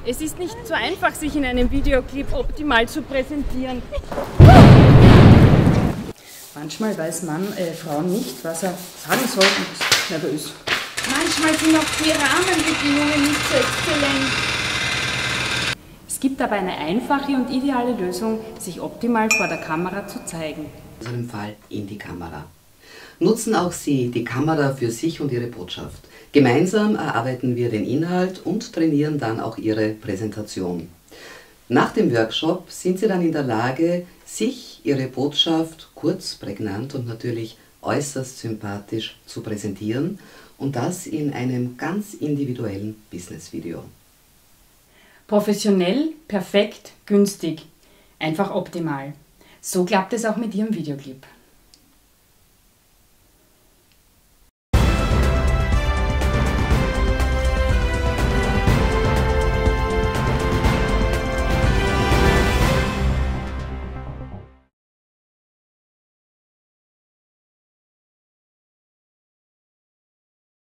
Es ist nicht so einfach, sich in einem Videoclip optimal zu präsentieren. Manchmal weiß Frauen nicht, was er sagen soll und ist nervös. Manchmal sind auch die Rahmenbedingungen nicht so exzellent. Es gibt aber eine einfache und ideale Lösung, sich optimal vor der Kamera zu zeigen. In unserem Fall in die Kamera. Nutzen auch Sie die Kamera für sich und Ihre Botschaft. Gemeinsam erarbeiten wir den Inhalt und trainieren dann auch Ihre Präsentation. Nach dem Workshop sind Sie dann in der Lage, sich Ihre Botschaft kurz, prägnant und natürlich äußerst sympathisch zu präsentieren und das in einem ganz individuellen Business-Video. Professionell, perfekt, günstig, einfach optimal. So klappt es auch mit Ihrem Videoclip.